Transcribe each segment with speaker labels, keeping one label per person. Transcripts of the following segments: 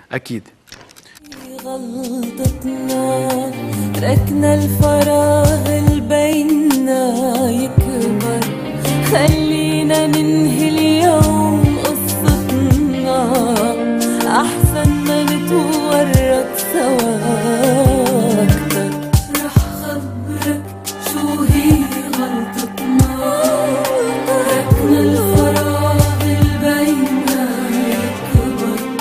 Speaker 1: اكيد.
Speaker 2: غلطتنا تركنا الفراغ اللي بيننا يكبر، خلينا ننهي اليوم قصتنا أحسن ما نتورط سوا أكتر. رح خبرك شو هي غلطتنا، تركنا الفراغ اللي بيننا يكبر.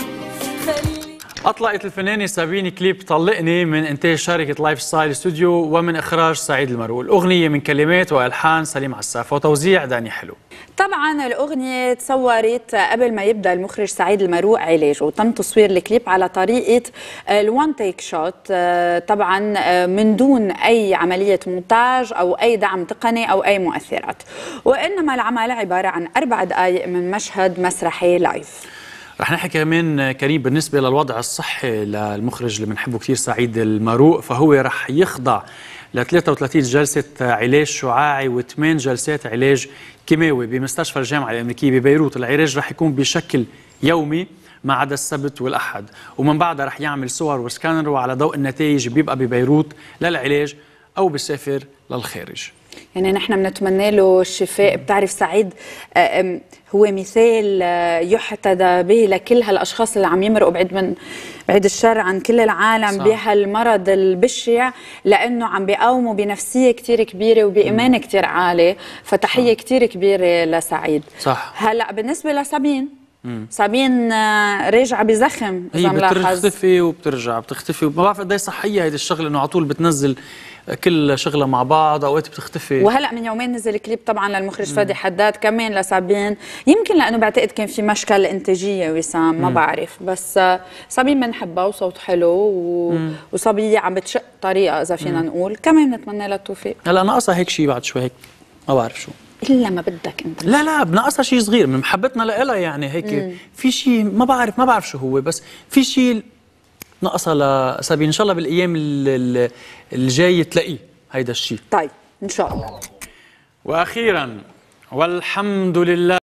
Speaker 1: أطلقت الفنانة سابين كليب طلقني من إنتاج شركة لايف ستايل استوديو ومن إخراج سعيد المرؤول. الأغنية من كلمات وألحان سليم عساف وتوزيع داني حلو.
Speaker 3: طبعا الأغنية تصورت قبل ما يبدأ المخرج سعيد المرؤول علاج، وتم تصوير الكليب على طريقة الوان تيك شوت، طبعا من دون أي عملية مونتاج أو أي دعم تقني أو أي مؤثرات، وإنما العمل عبارة عن 4 دقائق من مشهد مسرحي لايف.
Speaker 1: رح نحكي كمان كريم بالنسبة للوضع الصحي للمخرج اللي بنحبه كثير سعيد المرؤول، فهو رح يخضع ل 33 جلسة علاج شعاعي و8 جلسات علاج كيماوي بمستشفى الجامعة الأمريكية ببيروت. العلاج رح يكون بشكل يومي ما عدا السبت والأحد، ومن بعدها رح يعمل صور وسكانر، وعلى ضوء النتائج بيبقى ببيروت للعلاج أو بيسافر للخارج.
Speaker 3: يعني نحن بنتمنى له الشفاء. بتعرف سعيد هو مثال يحتذى به لكل هالاشخاص اللي عم يمرقوا بعيد الشر عن كل العالم بهالمرض البشع، لانه عم بيقاوموا بنفسيه كثير كبيره وبايمان كثير عالي، فتحيه كثير كبيره لسعيد.
Speaker 1: صح.
Speaker 3: هلا بالنسبه لسابين، سابين راجعه بزخم،
Speaker 1: هي بتختفي وبترجع، بتختفي، ما بعرف قد صحيه هيدي الشغله، انه على طول بتنزل كل شغله مع بعض، اوقات بتختفي.
Speaker 3: وهلا من يومين نزل كليب طبعا للمخرج فادي حداد كمان لسابين، يمكن لانه بعتقد كان في مشكل انتاجيه وسام، ما بعرف، بس سابين بنحبها وصوت حلو وصبيه عم بتشق طريقه اذا فينا نقول، كمان بنتمنى لها التوفيق.
Speaker 1: هلا ناقصها هيك شيء بعد شوي، هيك ما بعرف شو،
Speaker 3: الا ما بدك انت.
Speaker 1: لا بناقصها شيء صغير من محبتنا لها، يعني هيك في شيء ما بعرف شو هو، بس في شيء ناقصها لسابين. ان شاء الله بالايام الجايه تلاقيه هيدا الشيء.
Speaker 3: طيب ان شاء الله.
Speaker 1: واخيرا والحمد لله.